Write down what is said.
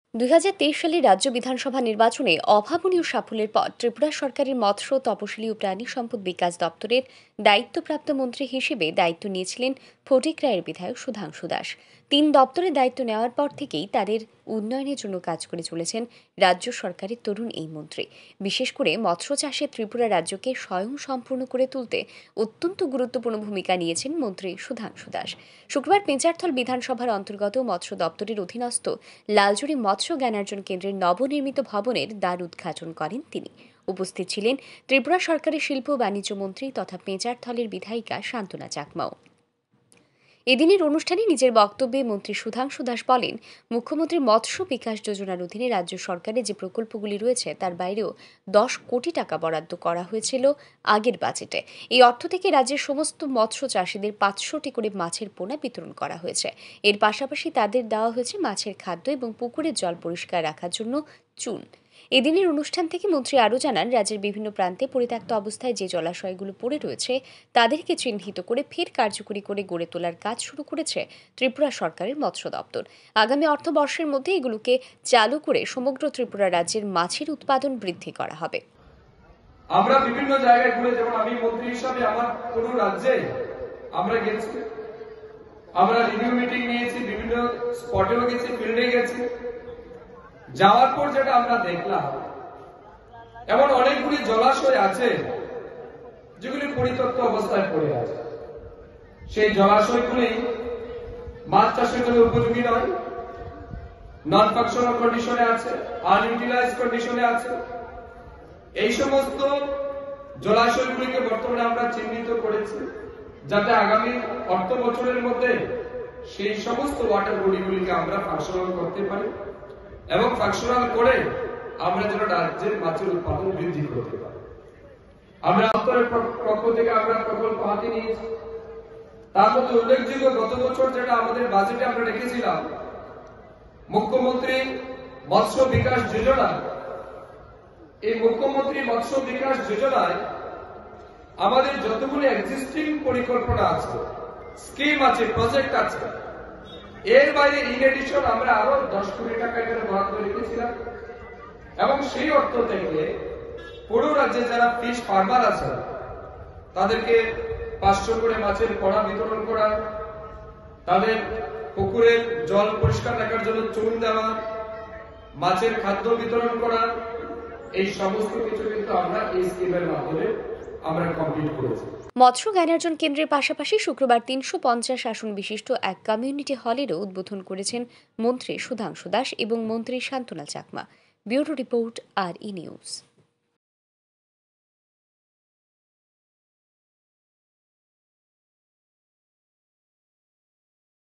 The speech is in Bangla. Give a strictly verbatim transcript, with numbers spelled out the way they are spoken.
দুই হাজার তেইশ সালের রাজ্য বিধানসভা নির্বাচনে অভাবনীয় সাফল্যের পর ত্রিপুরা সরকারের মৎস্য, তপশিলি ও প্রাণী সম্পদ বিকাশ দপ্তরের দায়িত্বপ্রাপ্ত মন্ত্রী হিসেবে দায়িত্ব নিয়েছিলেন ফটিক রায়ের বিধায়ক সুধাংশু দাস। তিন দপ্তরের দায়িত্ব নেওয়ার পর থেকেই তাদের উন্নয়নের জন্য কাজ করে চলেছেন রাজ্য সরকারের তরুণ এই মন্ত্রী। বিশেষ করে মৎস্য চাষে ত্রিপুরা রাজ্যকে স্বয়ং সম্পূর্ণ করে তুলতে অত্যন্ত গুরুত্বপূর্ণ ভূমিকা নিয়েছেন মন্ত্রী সুধাংশু দাস। শুক্রবার পেঁচারথল বিধানসভার অন্তর্গত মৎস্য দপ্তরের অধীনস্থ লালজুড়ি মৎস্য জ্ঞানার্জন কেন্দ্রের নবনির্মিত ভবনের দ্বার উদ্ঘাটন করেন তিনি। উপস্থিত ছিলেন ত্রিপুরা সরকারের শিল্প ও বাণিজ্য মন্ত্রী তথা পেঁচারথলের বিধায়িকা শান্তনা চাকমাও। এদিনের অনুষ্ঠানে নিজের বক্তব্যে মন্ত্রী সুধাংশু দাস বলেন, মুখ্যমন্ত্রী মৎস্য বিকাশ যোজনার অধীনে রাজ্য সরকারের যে প্রকল্পগুলি রয়েছে তার বাইরেও দশ কোটি টাকা বরাদ্দ করা হয়েছিল আগের বাজেটে। এই অর্থ থেকে রাজ্যের সমস্ত মৎস্য চাষিদের পাঁচশোটি করে মাছের পোনা বিতরণ করা হয়েছে। এর পাশাপাশি তাদের দেওয়া হয়েছে মাছের খাদ্য এবং পুকুরের জল পরিষ্কার রাখার জন্য চুন। এদিনের অনুষ্ঠান থেকে মন্ত্রী আরও জানান, রাজ্যের বিভিন্ন প্রান্তে পরিত্যক্ত অবস্থায় যে জলাশয়গুলো পড়ে রয়েছে তাদেরকে চিহ্নিত করে ফের কার্যকরী করে গড়ে তোলার কাজ শুরু করেছে ত্রিপুরা সরকারের মৎস্য দপ্তর। আগামী অর্থবর্ষের মধ্যে এগুলোকে চালু করে সমগ্র ত্রিপুরা রাজ্যের মাছের উৎপাদন বৃদ্ধি করা হবে। আমরা বিভিন্ন জায়গায় ঘুরে, যেমন আমি মন্ত্রী হিসাবে আমার কোন রাজ্যে আমরা গেছি, আমরা রিভিউ মিটিং নিয়েছি, বিভিন্ন স্পটেও গেছি, ফিল্ডে গেছি। যাওয়ার পর যেটা আমরা দেখলাম, এমন অনেকগুলি জলাশয় আছে যেগুলি পরিত্যক্ত অবস্থায় পড়ে আছে। সেই জলাশয়গুলি মাছ চাষের জন্য উপযোগী নয়, নন ফাংশনাল কন্ডিশনে আছে, আনইউটিলাইজ কন্ডিশনে আছে। এই সমস্ত জলাশয়গুলিকে বর্তমানে আমরা চিহ্নিত করেছি, যাতে আগামী অর্থ বছরের মধ্যে সেই সমস্ত ওয়াটার বডিগুলিকে আমরা ফাংশনাল করতে পারি এবং ফাংশনাল করে আমরা যেন রাজ্যের মাছের উৎপাদন বৃদ্ধি করতে পারি। আমরা দপ্তরের পক্ষ থেকে আমরা প্রকল্প হাতে নিয়েছি। তার মধ্যে উল্লেখযোগ্য, গত বছর যেটা আমাদের বাজেটে আমরা রেখেছিলাম, মুখ্যমন্ত্রী মৎস্য বিকাশ যোজনা। এই মুখ্যমন্ত্রী মৎস্য বিকাশ যোজনায় আমাদের যতগুলি এক্সিস্টিং পরিকল্পনা আছে, স্কিম আছে, প্রজেক্ট আছে, এর বাইরে ইন এডিশন আমরা আরো দশ কোটি টাকা এখানে বরাদ্দ রেখেছিলাম এবং সেই অর্থ থেকে পুরো রাজ্যে যারা ফিশ ফার্মার আছে তাদেরকে পাঁচশো করে মাছের পোনা বিতরণ করা, তাদের পুকুরের জল পরিষ্কার রাখার জন্য চুন দেওয়া, মাছের খাদ্য বিতরণ করা, এই সমস্ত কিছু কিন্তু আমরা এই স্কিমের মাধ্যমে আমরা কমপ্লিট করেছি। মৎস্য জ্ঞানার্জন কেন্দ্রের পাশাপাশি শুক্রবার তিনশো পঞ্চাশ আসন বিশিষ্ট এক কমিউনিটি হলেরও উদ্বোধন করেছেন মন্ত্রী সুধাংশু দাস এবং মন্ত্রী শান্তনা চাকমা। ব্যুরো রিপোর্ট, আর ই নিউজ।